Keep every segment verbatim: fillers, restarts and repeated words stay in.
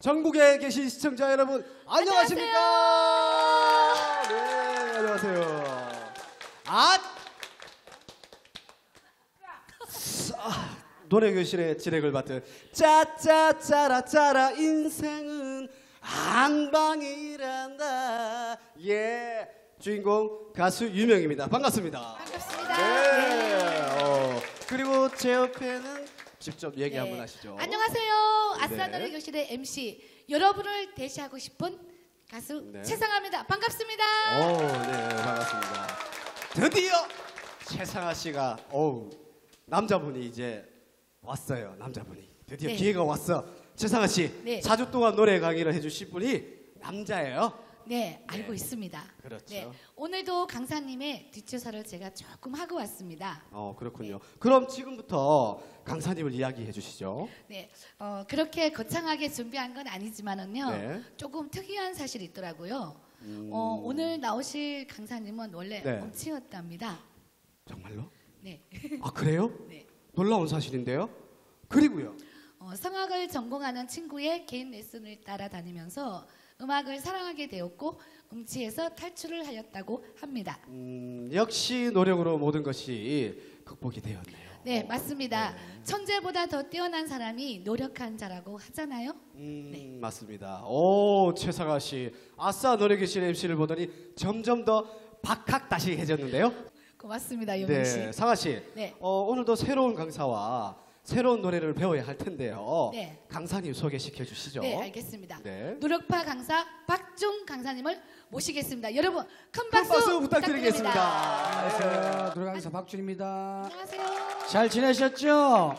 전국에 계신 시청자 여러분 안녕하십니까? 안녕하세요. 네, 안녕하세요. 아, 아 노래교실에 진행을 맡은 짜짜짜라 짜라 인생은 한방이란다. 예, 주인공 가수 유명입니다. 반갑습니다. 반갑습니다. 네. 어, 그리고 제 옆에는 직접 얘기 네. 한번 하시죠. 안녕하세요. 아싸 네. 노래교실의 엠씨 여러분을 대시하고 싶은 가수 네. 최상아입니다. 반갑습니다. 오, 네, 반갑습니다. 드디어 최상아 씨가 어우 남자분이 이제 왔어요. 남자분이 드디어 네. 기회가 왔어. 최상아 씨, 네. 사 주 동안 노래 강의를 해주실 분이 남자예요. 네, 알고 네. 있습니다. 그렇죠. 네, 오늘도 강사님의 뒷조사를 제가 조금 하고 왔습니다. 어, 그렇군요. 그럼 지금부터 강사님을 이야기해 주시죠. 네, 어, 그렇게 거창하게 준비한 건 아니지만은요, 네. 조금 특이한 사실이 있더라고요. 음... 어, 오늘 나오실 강사님은 원래 네. 엄치였답니다. 정말로? 네. 아, 그래요? 네. 놀라운 사실인데요. 그리고요. 어, 성악을 전공하는 친구의 개인 레슨을 따라다니면서 음악을 사랑하게 되었고 음치에서 탈출을 하였다고 합니다. 음, 역시 노력으로 모든 것이 극복이 되었네요. 네, 맞습니다. 네. 천재보다 더 뛰어난 사람이 노력한 자라고 하잖아요. 음, 네. 맞습니다. 오, 최상아 씨. 아싸 노래교실 엠씨를 보더니 점점 더 박학다식해졌는데요. 고맙습니다, 용민 씨. 네, 상아 씨. 네. 어, 오늘도 새로운 강사와 새로운 노래를 배워야 할 텐데요. 네. 강사님 소개시켜 주시죠. 네, 알겠습니다. 네. 노력파 강사 박중 강사님을 모시겠습니다. 여러분, 큰 큰 박수, 박수 부탁드리겠습니다. 안녕하세요. 노래 강사 박준입니다. 안녕하세요. 잘 지내셨죠?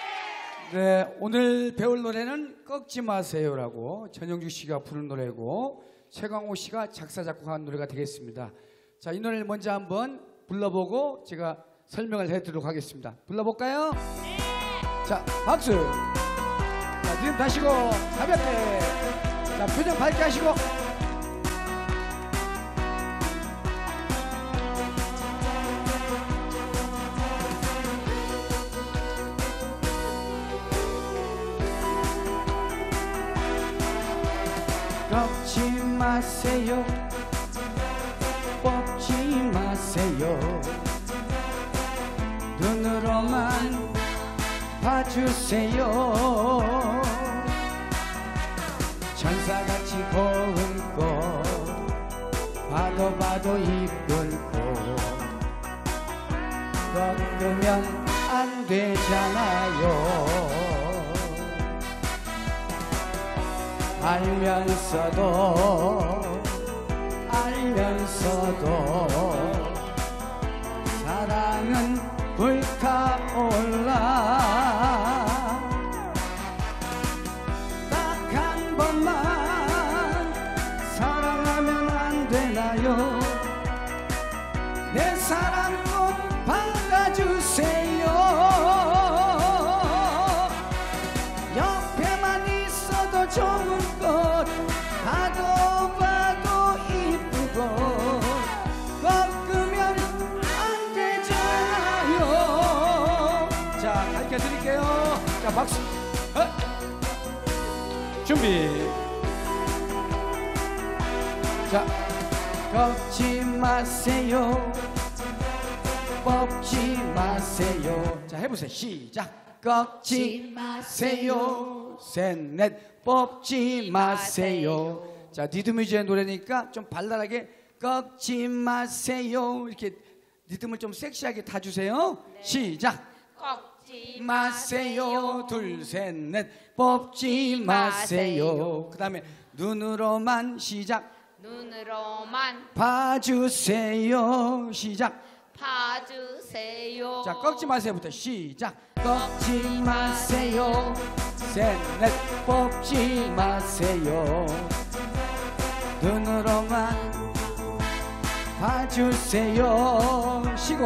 네, 오늘 배울 노래는 꺾지 마세요라고 전영주 씨가 부른 노래고 최강호 씨가 작사 작곡한 노래가 되겠습니다. 자, 이 노래를 먼저 한번 불러보고 제가 설명을 해드리도록 하겠습니다. 불러볼까요? 네. 자, 박수. 자, 리듬 다시고 가볍게. 자, 표정 밝게 하시고. 꺾지 마세요. 뽑지 마세요. 눈으로만 봐주세요. 천사같이 고운 꽃 봐도 봐도 이쁜 꽃 꺾으면 안 되잖아요. 알면서도 알면서도 사랑은 불타올라. 딱 한 번만 사랑하면 안 되나요? 내 사랑 꼭 받아주세요. 옆에만 있어도 좋은 것 봐도 봐도 이쁘고 꺾으면 안 되잖아요. 자, 가르쳐 드릴게요. 자, 박수. 어? 준비. 자, 꺾지 마세요. 뽑지 마세요. 자, 해보세요. 시작. 꺾지 마세요. 셋, 넷. 뽑지 마세요. 자, 리듬위주의 노래니까 좀 발랄하게 꺾지 마세요. 이렇게 리듬을 좀 섹시하게 타주세요. 네. 시작. 꺾지 마세요. 둘, 셋, 넷. 뽑지 마세요. 그 다음에 눈으로만 시작. 눈으로만 봐주세요. 시작. 봐주세요. 자, 꺾지 마세요부터 시작. 꺾지 마세요. 셋, 넷. 뽑지 마세요. 눈으로만 봐주세요. 쉬고.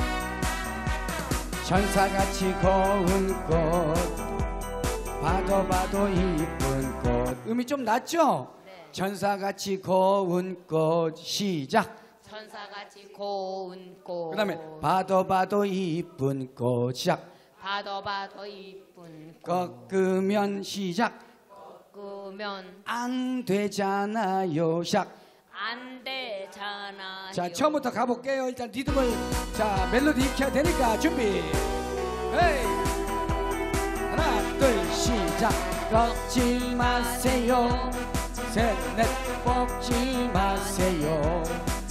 천사같이 고운 꽃 봐도 봐도 이쁜 꽃. 음이 좀 낮죠? 네. 천사같이 고운 꽃. 시작. 천사같이 고운 꽃. 그 다음에 봐도 봐도 이쁜 꽃. 시작. 봐도 봐도 이쁜 꽃. 꺾으면 시작. 꺾으면 꺾으면 안 되잖아요. 시작. 안 되잖아요. 자, 처음부터 가볼게요. 일단 리듬을, 자, 멜로디 익혀야 되니까 준비. 헤이. 하나, 둘, 시작. 꺾지 마세요. 셋, 넷, 꺾지 마세요.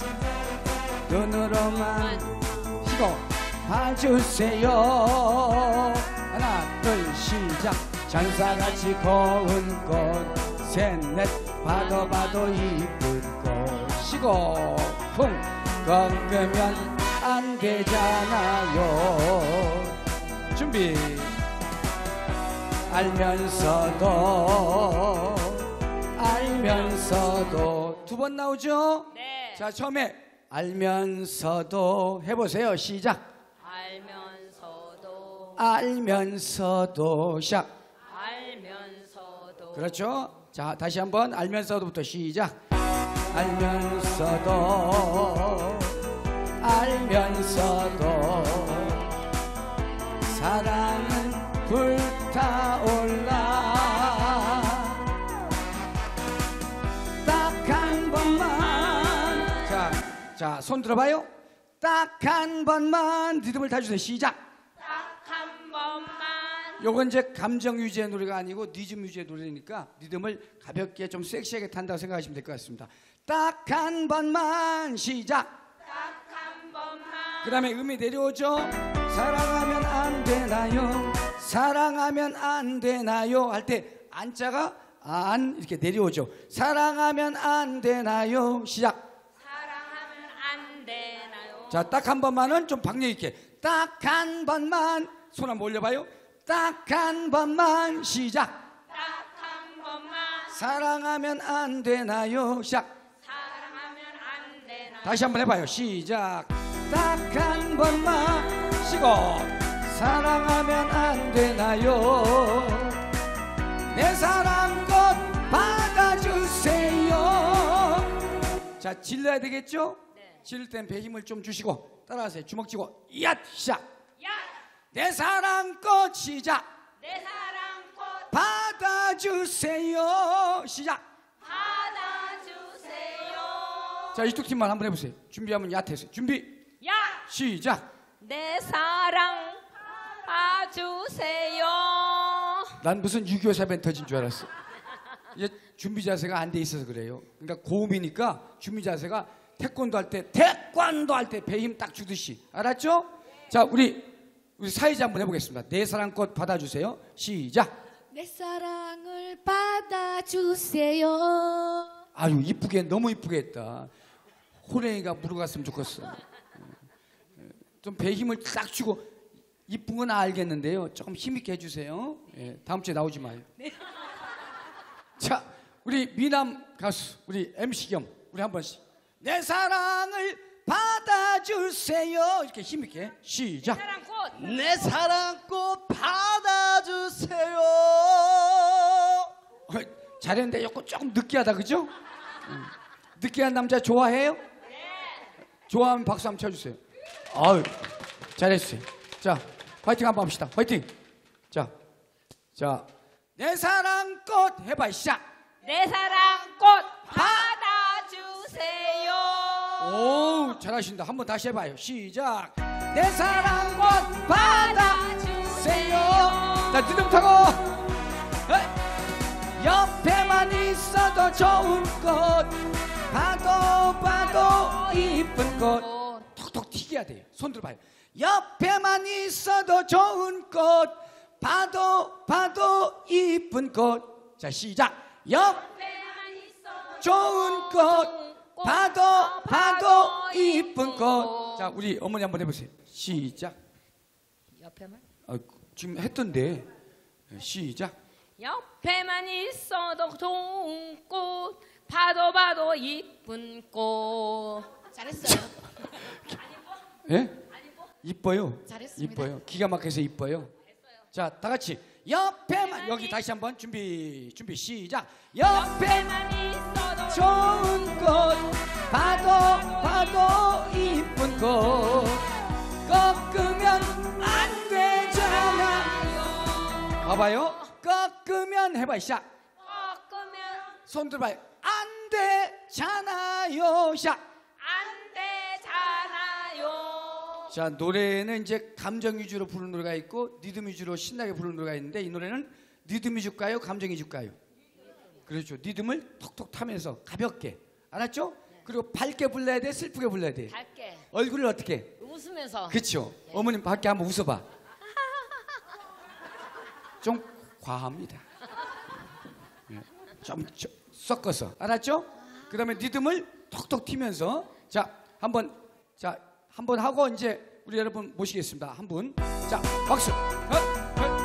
눈으로만 쉬고 봐주세요. 하나, 둘, 시작. 장사같이 고운 꽃. 셋, 넷, 봐도 봐도 이쁜 꽃. 쉬고 쿵 꺾으면 안 되잖아요. 준비. 알면서도 알면서도 두 번 나오죠? 네. 자, 처음에 알면서도 해보세요. 시작. 알면서도 알면서도 시작. 알면서도 그렇죠? 자, 다시 한번 알면서도부터 시작. 알면서도 알면서도 사랑은 불타올라. 딱 한 번만. 자, 자, 손 들어봐요. 딱 한 번만 리듬을 타주세요. 시작. 딱 한 번만 요건 이제 감정 유지의 노래가 아니고 리듬 유지의 노래니까 리듬을 가볍게 좀 섹시하게 탄다고 생각하시면 될 것 같습니다. 딱 한 번만. 시작. 딱 한 번만 그 다음에 음이 내려오죠. 사랑하면 안 되나요? 사랑하면 안 되나요? 할 때 안자가 안 이렇게 내려오죠. 사랑하면 안 되나요? 시작. 사랑하면 안 되나요? 자, 딱 한 번만은 좀 박력 있게. 딱 한 번만. 손 한번 올려봐요. 딱 한 번만. 시작. 딱 한 번만 사랑하면 안 되나요? 시작. 사랑하면 안 되나요? 다시 한번 해봐요. 시작. 딱 한 번만. 쉬고 사랑하면 안 되나요? 내 사랑 꼭 받아주세요. 자, 질러야 되겠죠? 네. 지를 땐 배 힘을 좀 주시고 따라하세요. 주먹 쥐고 야 시작. 야! 내 사랑 꽃 시작. 내 사랑 꽃 받아주세요. 시작. 받아주세요. 자, 이쪽 팀만 한번 해보세요. 준비하면 야태세요. 준비 야! 시작. 내 사랑 봐주세요. 난 무슨 유교 사변 터진 줄 알았어. 이제 준비 자세가 안 돼 있어서 그래요. 그러니까 고음이니까 준비 자세가 태권도 할 때 태권도 할 때 배 힘 딱 주듯이. 알았죠? 자, 우리 우리 사회자 한번 해보겠습니다. 내 사랑꽃 받아주세요. 시작. 내 사랑을 받아주세요. 아유, 이쁘게 너무 이쁘게 했다. 호랭이가 물어갔으면 좋겠어. 좀 배 힘을 딱 주고 이쁜 건 알겠는데요. 조금 힘있게 해주세요. 예, 다음 주에 나오지 마요. 자, 우리 미남 가수 우리 엠씨 겸 우리 한 번씩 내 사랑을 받아주세요. 이렇게 힘있게 시작. 사랑 꽃 내 사랑꽃 받아주세요. 어, 잘했는데 요거 조금 느끼하다 그죠? 음. 느끼한 남자 좋아해요? 네. 좋아하면 박수 한번 쳐주세요. 아유, 잘했어요. 자, 화이팅 한번 합시다. 화이팅. 자, 자, 내 사랑꽃 해봐 시작. 내 사랑 꽃 받아주세요. 오, 잘하신다. 한번 다시 해봐요. 시작. 내 사랑꽃 받아주세요. 자, 리듬 타고. 에이. 옆에만 있어도 좋은 꽃, 봐도 봐도 이쁜 꽃. 톡톡 튀겨야 돼요. 손 들어봐요. 옆에만 있어도 좋은 꽃, 봐도 봐도 이쁜 꽃. 자, 시작. 옆에만 있어도 좋은 꽃, 봐도 봐도 이쁜 꽃. 자, 우리 어머니 한번 해보세요. 시작. 옆에만 아, 지금 했던데. 시작. 옆에만 있어도 좋은 꽃, 봐도 봐도 이쁜 꽃. 잘했어요. 예? 이뻐요. 잘했습니다. 이뻐요. 기가 막혀서 이뻐요. 자, 다 같이 옆에만 여기 다시 한번 준비 준비 시작. 옆에만 있어도 좋은 꽃, 봐도 봐도 이쁜 꽃, 꺾으면 안 되잖아. 봐봐요. 꺾으면 해봐 시작. 꺾으면 손 들어봐요. 안 되잖아요. 자, 안 되잖아요. 자, 노래는 이제 감정 위주로 부르는 노래가 있고 리듬 위주로 신나게 부르는 노래가 있는데 이 노래는 리듬이 줄까요? 감정이 줄까요? 그렇죠. 리듬을 톡톡 타면서 가볍게. 알았죠? 그리고 밝게 불러야 돼? 슬프게 불러야 돼? 갈게. 얼굴을 어떻게? 웃으면서. 그렇죠. 어머님 밖에 한번 웃어봐. 좀 과합니다. 예, 좀, 좀 섞어서. 알았죠? 그 다음에 리듬을 톡톡 튀면서 자, 한번 자, 한번 하고 이제 우리 여러분 모시겠습니다. 한 분. 자, 박수. 헛, 헛.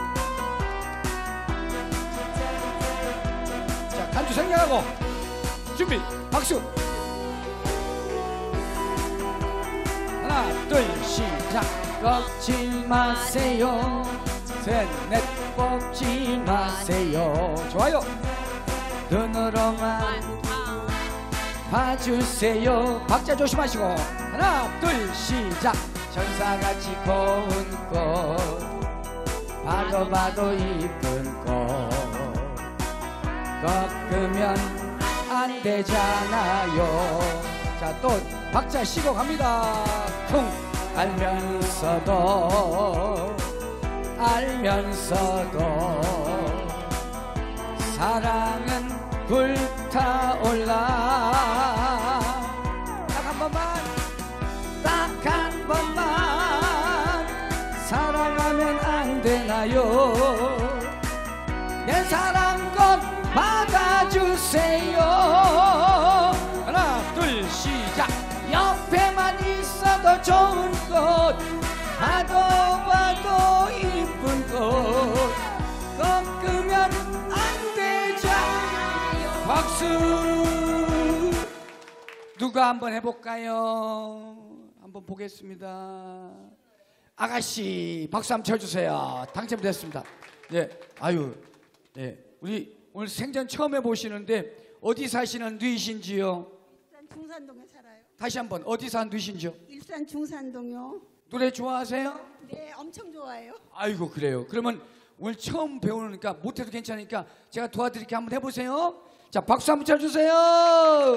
자, 간주 생략하고 준비. 박수. 하나, 둘, 시작. 꺾지 마세요. 셋, 넷, 꺾지 마세요. 좋아요. 눈으로만 봐주세요. 박자 조심하시고. 하나, 둘, 시작. 천사같이 고운 꽃, 봐도 봐도 이쁜 꽃, 꺾으면 안 되잖아요. 자, 또 박자 쉬고 갑니다. 쿵. 알면서도 알면서도 사랑은 불타올라. 딱 한 번만, 딱 한 번만 사랑하면 안 되나요? 내 사랑 꼭 받아주세요. 하나, 둘, 시작. 옆에만 있어도 좋은 꽃, 봐도 봐도 이쁜 꽃, 꺾으면 안 되잖아요. 박수. 누가 한번 해볼까요? 한번 보겠습니다. 아가씨 박수 한번 쳐주세요. 당첨됐습니다. 예, 아유, 예, 우리 오늘 생전 처음 해보시는데 어디 사시는 누이신지요? 일산 중산동에 살아요. 다시 한번 어디 사는 누이신지요? 일산 중산동요. 노래 좋아하세요? 네, 엄청 좋아해요. 아이고, 그래요. 그러면 오늘 처음 배우니까 못해도 괜찮으니까 제가 도와드릴게. 한번 해보세요. 자, 박수 한번 쳐주세요.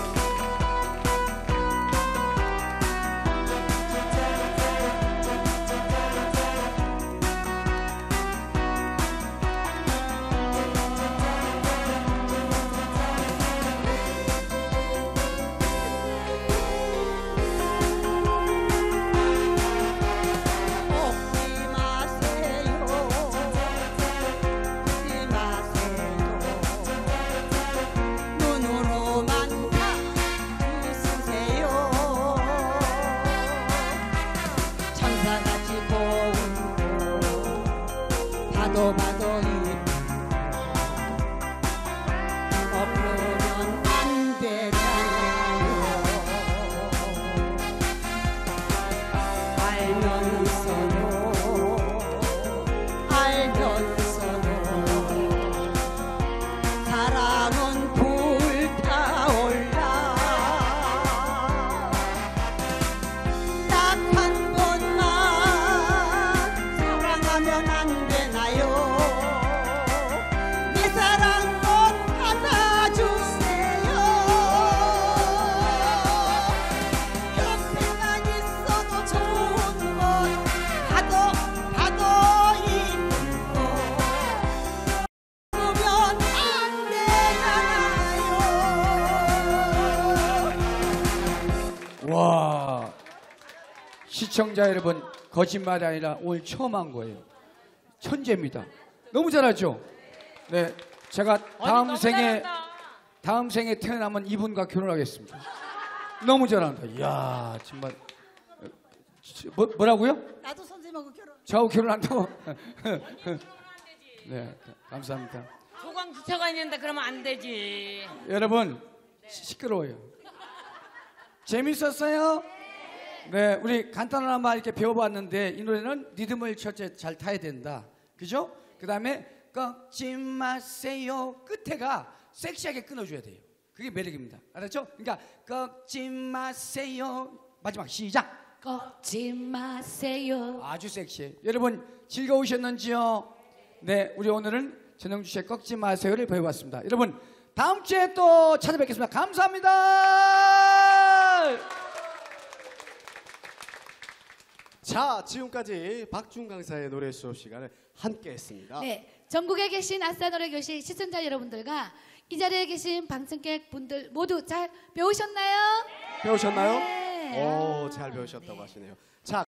웃지 마세요. 웃지 마세요. 눈으로만 다 웃으세요. 천사같이 고운 꽃, 봐도 봐도 이쁜 엎으면 안 되잖아요. 알면서도 알면서도 사랑은 불타올라. 딱 한 번만 사랑하면 안 되나요? 내 사랑 꼭 받아주세요. 옆에만 있어도 좋은 것, 봐도 봐도 이쁜 것, 보면 안 되잖아요. 와, 시청자 여러분, 거짓말이 아니라 오늘 처음 한 거예요. 천재입니다. 너무 잘하죠? 네, 제가 다음 너무 생에 잘한다. 다음 생에 태어나면 이분과 결혼하겠습니다. 너무 잘한다. 이야, 정말. 뭐, 뭐라고요? 나도 선생님하고 결혼. 저하고 결혼한다고? 네, 감사합니다. 소강 주차가 있는데 그러면 안 되지. 여러분, 시- 시끄러워요. 재밌었어요? 네, 우리 간단한 말 이렇게 배워봤는데 이 노래는 리듬을 첫째 잘 타야 된다. 그죠? 그 다음에 꺾지 마세요. 끝에가 섹시하게 끊어줘야 돼요. 그게 매력입니다. 알았죠? 그러니까 꺾지 마세요. 마지막 시작. 꺾지 마세요. 아주 섹시해. 여러분 즐거우셨는지요? 네, 우리 오늘은 전영주 씨의 꺾지 마세요를 배워봤습니다. 여러분 다음 주에 또 찾아뵙겠습니다. 감사합니다. 자, 지금까지 박준 강사의 노래 수업 시간을 함께했습니다. 네, 전국에 계신 아싸 노래 교실 시청자 여러분들과 이 자리에 계신 방청객 분들 모두 잘 배우셨나요? 배우셨나요? 네. 오, 아, 잘 배우셨다고 네. 하시네요. 자.